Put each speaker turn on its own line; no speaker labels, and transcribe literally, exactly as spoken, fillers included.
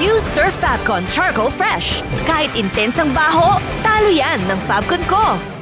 New Surf Fabcon Charcoal Fresh. Kahit intense ang baho, talo yan ng Fabcon ko.